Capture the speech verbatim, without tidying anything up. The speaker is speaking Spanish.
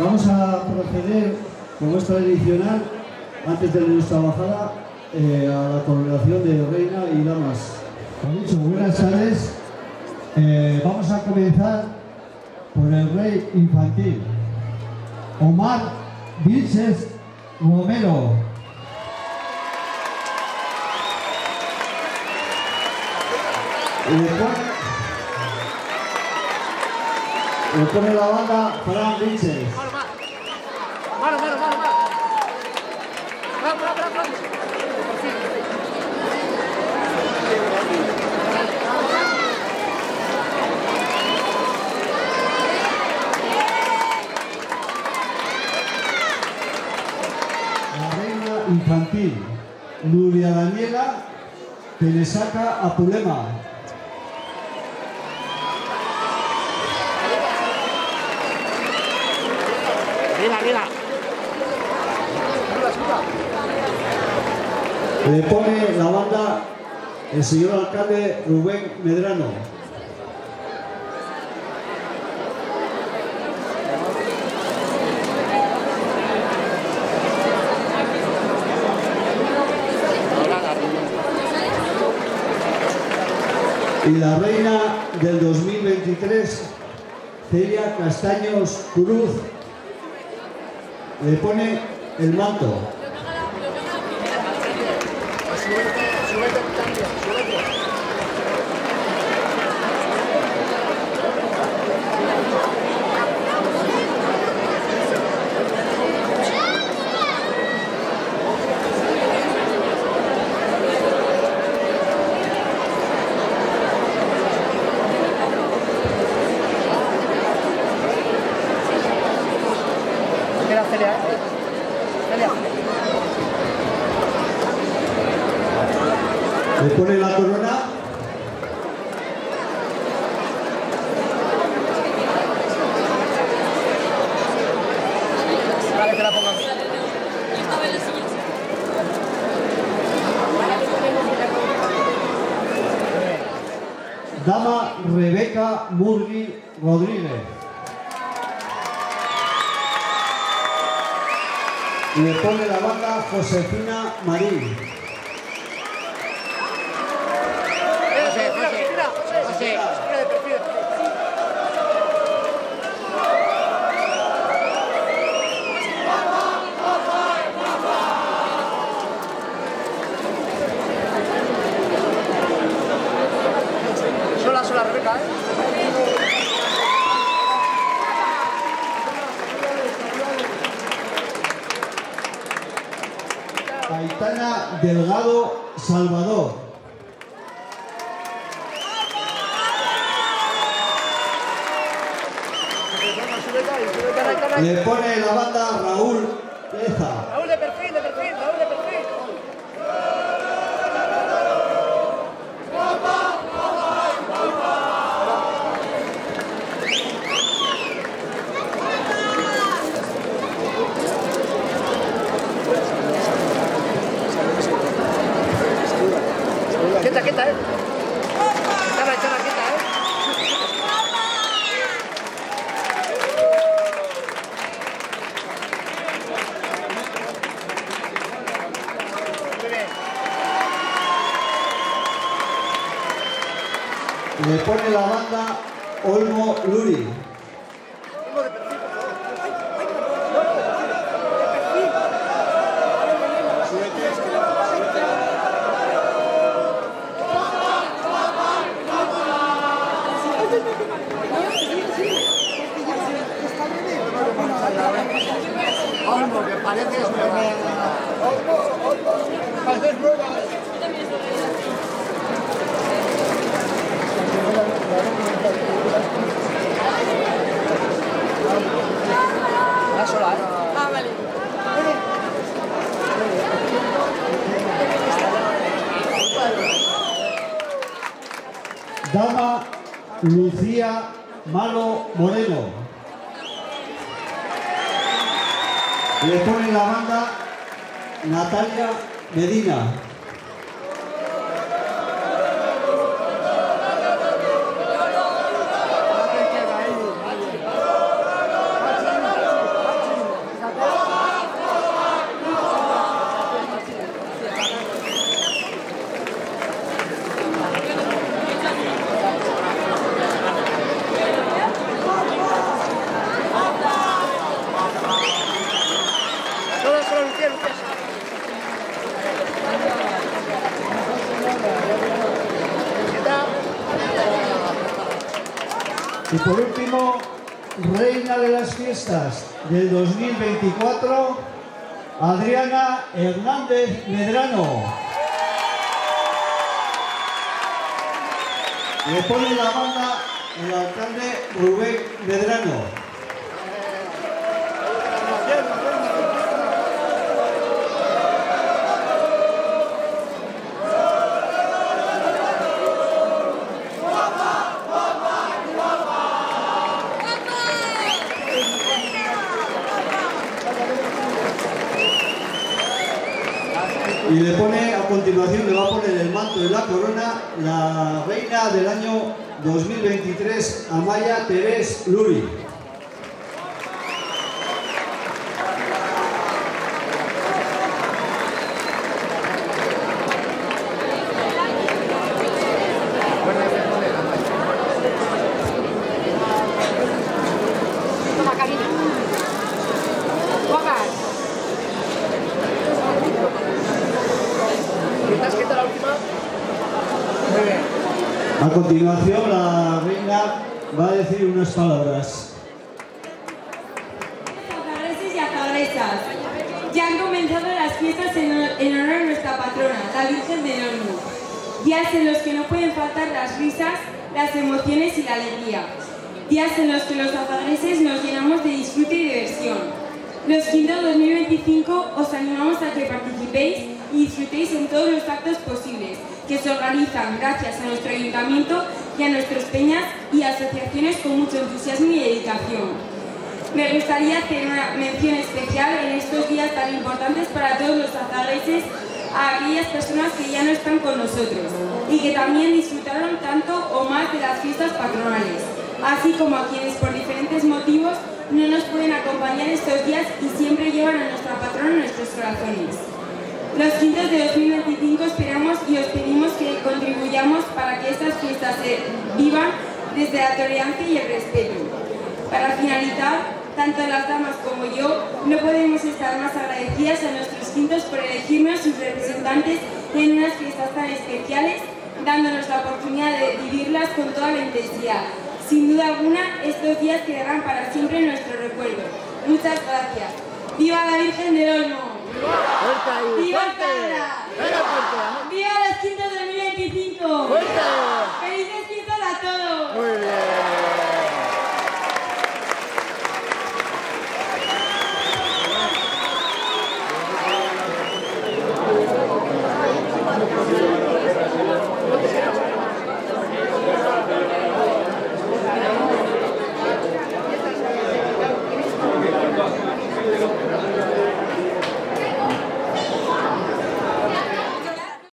Vamos a proceder, como es tradicional, antes de nuestra bajada, eh, a la coronación de reina y damas. Como dicho, buenas tardes. Eh, vamos a comenzar por el rey infantil, Omar Vilches Romero. Le pone, le pone la banda Fran Vilches. Mano, mano, mano, mano. Bravo, bravo, bravo, bravo. La reina infantil, Nuria Daniela Telesaca Apulema. Arriba, arriba. Le pone la banda el señor alcalde Rubén Medrano. Y la reina del dos mil veintitrés, Celia Castaños Cruz, le pone el manto. Celia, Celia. Le pone la corona. Vale, que la pongan. Dama Rebeca Murgui Rodríguez. Y le pone la banda Josefina Marín. José, José, José, José, de perfil. Sola, sola, Rebeca, ¿eh? Aitana Delgado Salvador. Le pone la banda Raúl Leza. Raúl de perfil, de perfil, Raúl de perfil. Quieta, quieta, eh. Echaba, echaba, quieta, eh. Muy bien. Le pone la banda Olmo Luri. Uno de perfil, por favor. Olmo, que parece es nueva. Olmo, Olmo. Parece nueva. La sola, ¿eh? Ah, vale. Dama Lucía Malo Moreno. Le pone la banda Natalia Medina. Y por último, reina de las fiestas del dos mil veinticuatro, Adriana Hernández Medrano. Le pone la banda el alcalde Rubén Medrano. Y le pone, a continuación, le va a poner el manto y la corona la reina del año dos mil veintitrés, Amaya Terés Luri. Toma, cariño. Juegas. ¿Te has quitado la última? Muy bien. A continuación, la reina va a decir unas palabras. Azagreses y azagresas, ya han comenzado las fiestas en honor a nuestra patrona, la Virgen del Olmo. Días en los que no pueden faltar las risas, las emociones y la alegría. Días en los que los azagreses nos llenamos de disfrute y diversión. Los Quinto dos mil veinticinco os animamos a que participéis y disfrutéis en todos los actos posibles que se organizan gracias a nuestro ayuntamiento y a nuestras peñas y asociaciones con mucho entusiasmo y dedicación. Me gustaría hacer una mención especial en estos días tan importantes para todos los azagreses, a aquellas personas que ya no están con nosotros y que también disfrutaron tanto o más de las fiestas patronales, así como a quienes por diferentes motivos no nos pueden acompañar estos días y siempre llevan a nuestra patrona en nuestros corazones. Los quintos de dos mil veinticinco esperamos y os pedimos que contribuyamos para que estas fiestas se vivan desde la tolerancia y el respeto. Para finalizar, tanto las damas como yo no podemos estar más agradecidas a nuestros quintos por elegirnos sus representantes en unas fiestas tan especiales, dándonos la oportunidad de vivirlas con toda la intensidad. Sin duda alguna, estos días quedarán para siempre en nuestro recuerdo. Muchas gracias. ¡Viva la Virgen del Olmo! Fuerte ahí, ¡Viva fuerte. Cabra! Venga, fuerte. ¡Viva